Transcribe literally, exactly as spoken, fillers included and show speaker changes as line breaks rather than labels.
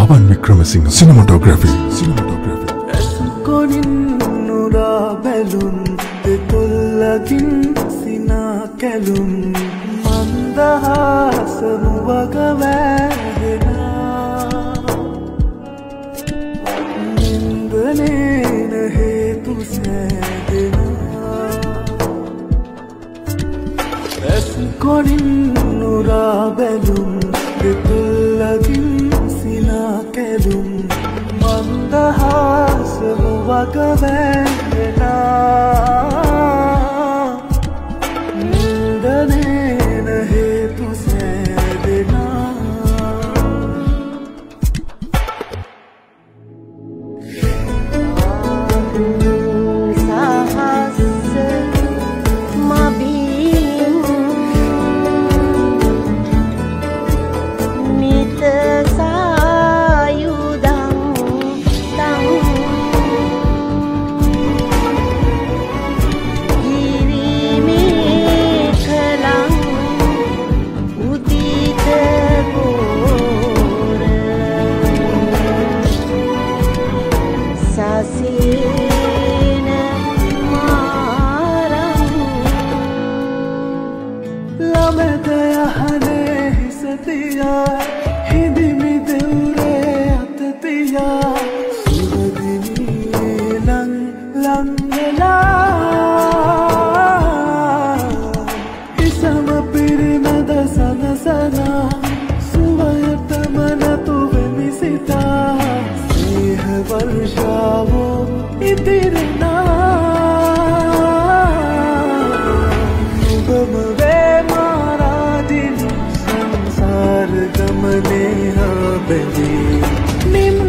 පවන් වික්‍රමසිංහ සිනමටෝග්‍රැෆි සිනමටෝග්‍රැෆි
කොනින්නුරා බැලුම් දෙතොල්ලකින් සිනා කැලුම් මන්දහාසමු වග වැහෙනා නින්දනේන හේතු සෑදෙනා ඇස් කොනින්නුරා බැලුම් දෙතොල්ලකින් සිනා කැලුම් මන්දහාසමු වග වැහෙනා නින්දනේන හේතු සෑදෙනා निम